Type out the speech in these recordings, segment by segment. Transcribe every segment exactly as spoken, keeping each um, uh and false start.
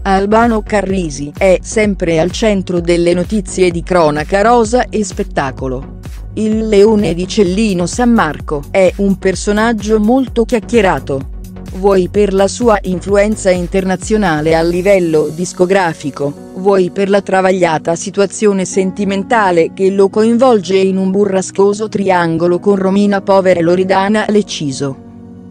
Albano Carrisi è sempre al centro delle notizie di cronaca rosa e spettacolo. Il leone di Cellino San Marco è un personaggio molto chiacchierato. Vuoi per la sua influenza internazionale a livello discografico, vuoi per la travagliata situazione sentimentale che lo coinvolge in un burrascoso triangolo con Romina Power e Loredana Leciso.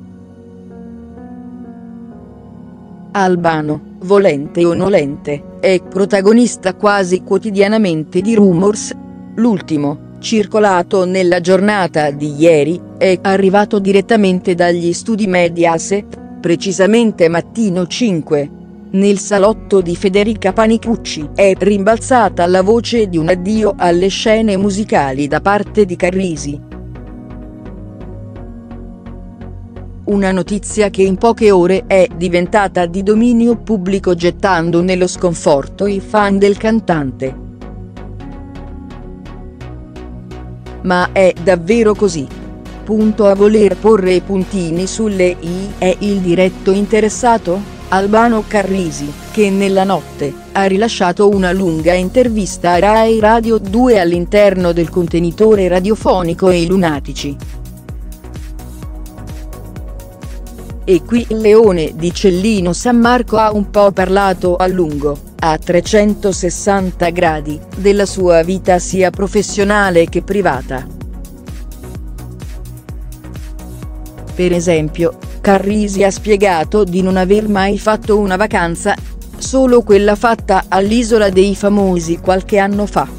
Albano, volente o nolente, è protagonista quasi quotidianamente di Rumors. L'ultimo, circolato nella giornata di ieri, è arrivato direttamente dagli studi Mediaset, precisamente Mattino cinque. Nel salotto di Federica Panicucci è rimbalzata la voce di un addio alle scene musicali da parte di Carrisi. Una notizia che in poche ore è diventata di dominio pubblico, gettando nello sconforto i fan del cantante. Ma è davvero così? Punto a voler porre i puntini sulle i è il diretto interessato, Albano Carrisi, che nella notte ha rilasciato una lunga intervista a Rai Radio due all'interno del contenitore radiofonico I Lunatici. E qui il leone di Cellino San Marco ha un po' parlato a lungo, a trecentosessanta gradi, della sua vita sia professionale che privata. Per esempio, Carrisi ha spiegato di non aver mai fatto una vacanza, solo quella fatta all'Isola dei Famosi qualche anno fa.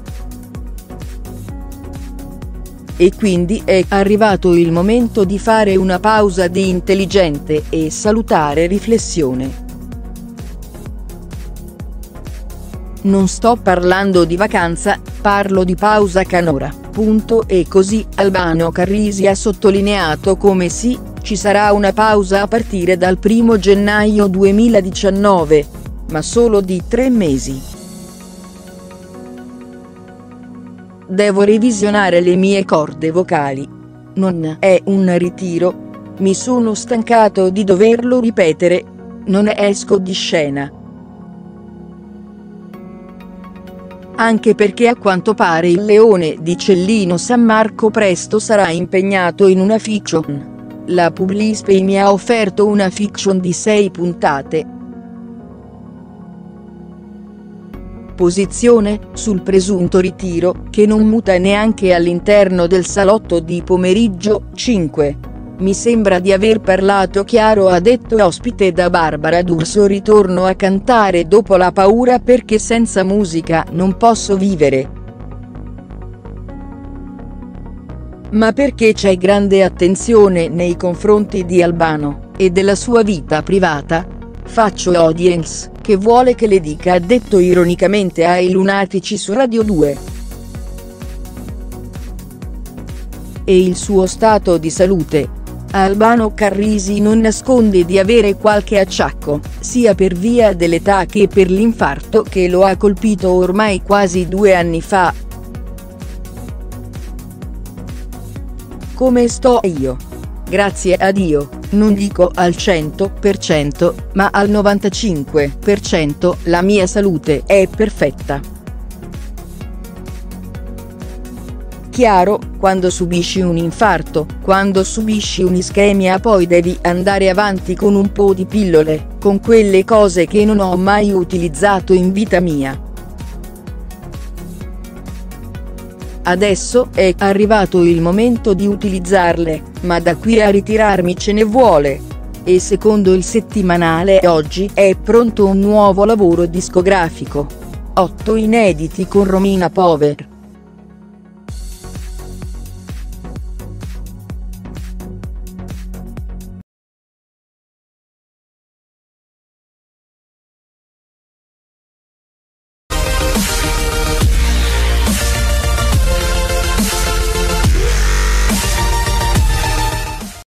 E quindi è arrivato il momento di fare una pausa di intelligente e salutare riflessione. Non sto parlando di vacanza, parlo di pausa canora, punto. E così Albano Carrisi ha sottolineato come sì, ci sarà una pausa a partire dal primo gennaio duemiladiciannove, ma solo di tre mesi. Devo revisionare le mie corde vocali. Non è un ritiro. Mi sono stancato di doverlo ripetere. Non esco di scena. Anche perché a quanto pare il leone di Cellino San Marco presto sarà impegnato in una fiction. La Publispay mi ha offerto una fiction di sei puntate. Posizione sul presunto ritiro, che non muta neanche all'interno del salotto di Pomeriggio cinque. Mi sembra di aver parlato chiaro, ha detto ospite da Barbara D'Urso. Ritorno a cantare dopo la paura perché senza musica non posso vivere. Ma perché c'è grande attenzione nei confronti di Albano e della sua vita privata? Faccio audience, che vuole che le dica, ha detto ironicamente ai Lunatici su Radio due. E il suo stato di salute? Albano Carrisi non nasconde di avere qualche acciacco, sia per via dell'età che per l'infarto che lo ha colpito ormai quasi due anni fa. Come sto io? Grazie a Dio, non dico al cento per cento, ma al novantacinque per cento la mia salute è perfetta. Chiaro, quando subisci un infarto, quando subisci un'ischemia, poi devi andare avanti con un po' di pillole, con quelle cose che non ho mai utilizzato in vita mia. Adesso è arrivato il momento di utilizzarle, ma da qui a ritirarmi ce ne vuole. E secondo il settimanale Oggi è pronto un nuovo lavoro discografico. Otto inediti con Romina Power.